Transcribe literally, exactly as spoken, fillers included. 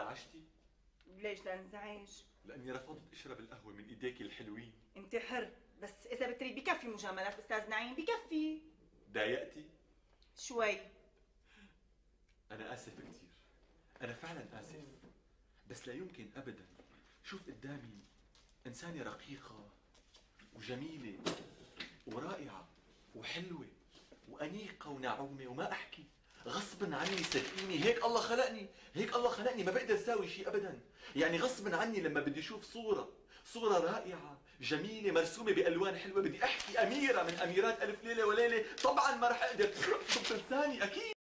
انزعجتي؟ ليش لانزعج؟ لاني رفضت اشرب القهوه من ايديك الحلوين. انت حر، بس اذا بتريد بكفي مجاملات استاذ نعيم، بكفي. ضايقتي؟ شوي. انا اسف كثير، انا فعلا اسف، بس لا يمكن ابدا شوف قدامي انسانه رقيقه وجميله ورائعه وحلوه وانيقه ونعومه وما احكي غصبا عني. صدقيني هيك الله خلقني، هيك الله خلقني، ما بقدر اساوي شيء ابدا. يعني غصبا عني لما بدي اشوف صوره صوره رائعه جميله مرسومه بالوان حلوه بدي احكي اميره من اميرات الف ليله وليله، طبعا ما رح اقدر شو بتنساني اكيد.